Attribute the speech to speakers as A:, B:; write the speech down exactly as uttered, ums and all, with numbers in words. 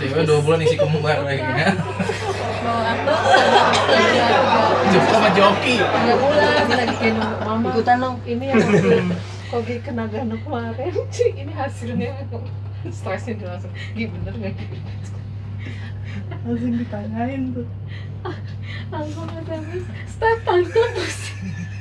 A: Cewek dua bulan isi kembar lagi ya.
B: Mau aku
A: Joko sama Joki.
B: tiga bulan lagi kayak mama
C: Ikutan dong.
B: ini yang kogi kena gano kemarin sih ini hasilnya stresnya dia langsung gih bener nggak gitu
C: Langsung ditanyain tuh.
B: langsung ada step tante terus